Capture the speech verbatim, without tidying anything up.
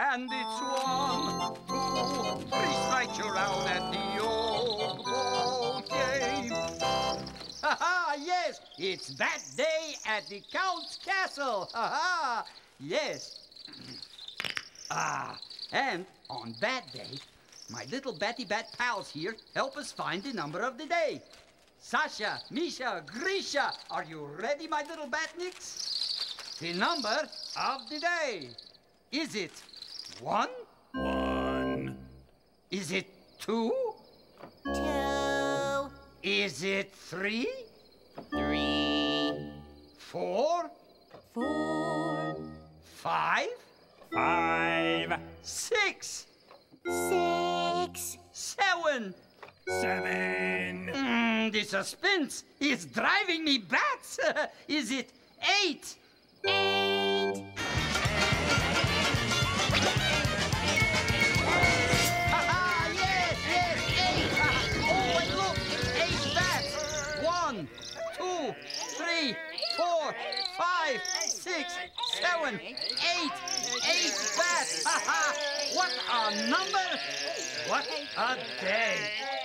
And it's one, two, three strikes you're out at the old ball game. Ha ha, yes, it's that day at the Count's castle. Ha ha, yes. Ah, and on that day, my little Batty Bat pals here help us find the number of the day. Sasha, Misha, Grisha, are you ready, my little Batniks? The number of the day. Is it one? One. Is it two? Two. Is it three? Three. Four? Four. Five? Five. Six? Six. Seven? Seven. Mm, the suspense is driving me bats. Is it eight? Eight. Ha-ha, yes, yes, eight. Oh, and look, eight bats. One, two, three, four, five, six, seven, eight. Eight bats. Ha-ha. What a number. What a day.